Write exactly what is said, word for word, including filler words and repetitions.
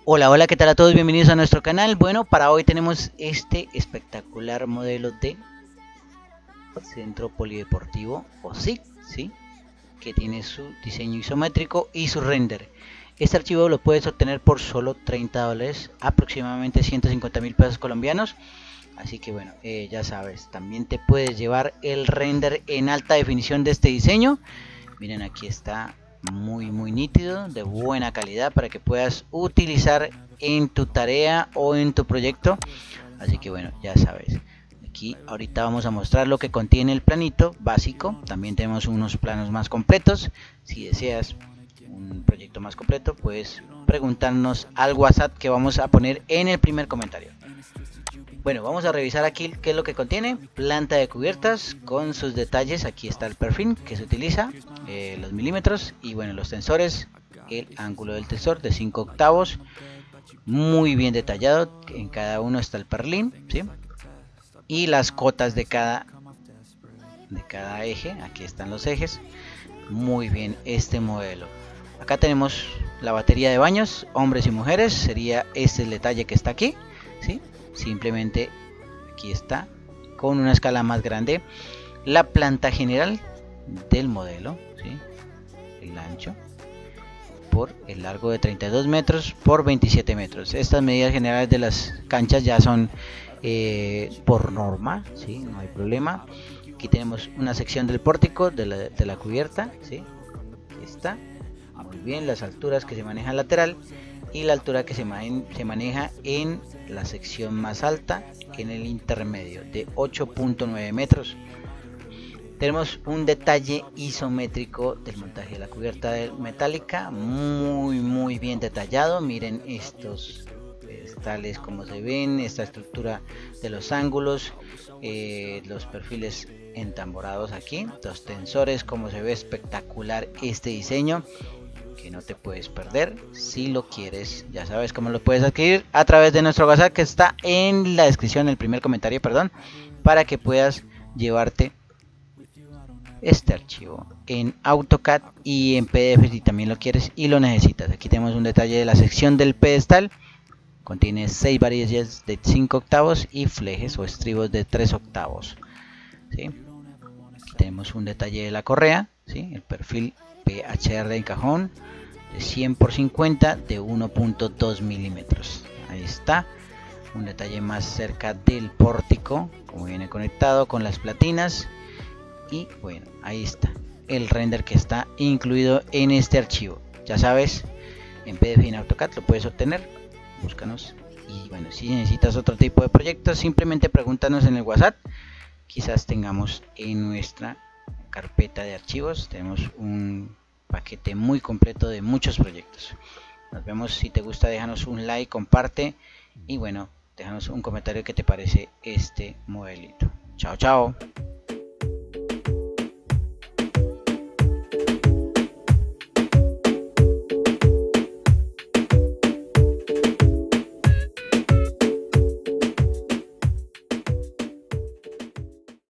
Hola, hola, ¿qué tal a todos? Bienvenidos a nuestro canal. Bueno, para hoy tenemos este espectacular modelo de centro polideportivo o S I C, ¿sí? Que tiene su diseño isométrico y su render. Este archivo lo puedes obtener por solo treinta dólares, aproximadamente ciento cincuenta mil pesos colombianos. Así que bueno, eh, ya sabes, también te puedes llevar el render en alta definición de este diseño. Miren, aquí está muy muy nítido, de buena calidad para que puedas utilizar en tu tarea o en tu proyecto. Así que bueno, ya sabes, aquí ahorita vamos a mostrar lo que contiene el planito básico. También tenemos unos planos más completos. Si deseas un proyecto más completo, puedes preguntarnos al WhatsApp que vamos a poner en el primer comentario. Bueno, vamos a revisar aquí qué es lo que contiene. Planta de cubiertas con sus detalles. Aquí está el perfil que se utiliza, eh, los milímetros y bueno, los tensores, el ángulo del tensor de cinco octavos, muy bien detallado. En cada uno está el perlín, ¿sí? Y las cotas de cada de cada eje. Aquí están los ejes. Muy bien este modelo. Acá tenemos la batería de baños, hombres y mujeres. Sería este el detalle que está aquí, ¿sí? Simplemente aquí está con una escala más grande la planta general del modelo, ¿sí? El ancho por el largo de treinta y dos metros por veintisiete metros. Estas medidas generales de las canchas ya son eh, por norma, ¿sí? No hay problema. Aquí tenemos una sección del pórtico de la, de la cubierta, ¿sí? Aquí está muy bien las alturas que se manejan lateral y la altura que se, man se maneja en la sección más alta, en el intermedio de ocho punto nueve metros. Tenemos un detalle isométrico del montaje de la cubierta metálica, muy muy bien detallado. Miren estos pedestales como se ven, esta estructura de los ángulos, eh, los perfiles entamborados aquí, los tensores, como se ve espectacular este diseño que no te puedes perder. Si lo quieres, ya sabes cómo lo puedes adquirir a través de nuestro WhatsApp que está en la descripción, en el primer comentario, perdón, para que puedas llevarte este archivo en AutoCAD y en P D F si también lo quieres y lo necesitas. Aquí tenemos un detalle de la sección del pedestal. Contiene seis varillas de cinco octavos y flejes o estribos de tres octavos, ¿sí? Aquí tenemos un detalle de la correa, ¿sí? El perfil P H R en cajón de cien por cincuenta de uno punto dos milímetros. Ahí está un detalle más cerca del pórtico, como viene conectado con las platinas. Y bueno, ahí está el render que está incluido en este archivo. Ya sabes, en P D F y en AutoCAD lo puedes obtener. Búscanos. Y bueno, si necesitas otro tipo de proyectos, simplemente pregúntanos en el WhatsApp. Quizás tengamos en nuestra carpeta de archivos, tenemos un paquete muy completo de muchos proyectos. Nos vemos. Si te gusta, déjanos un like, comparte y bueno, déjanos un comentario que te parece este modelito. Chao, chao.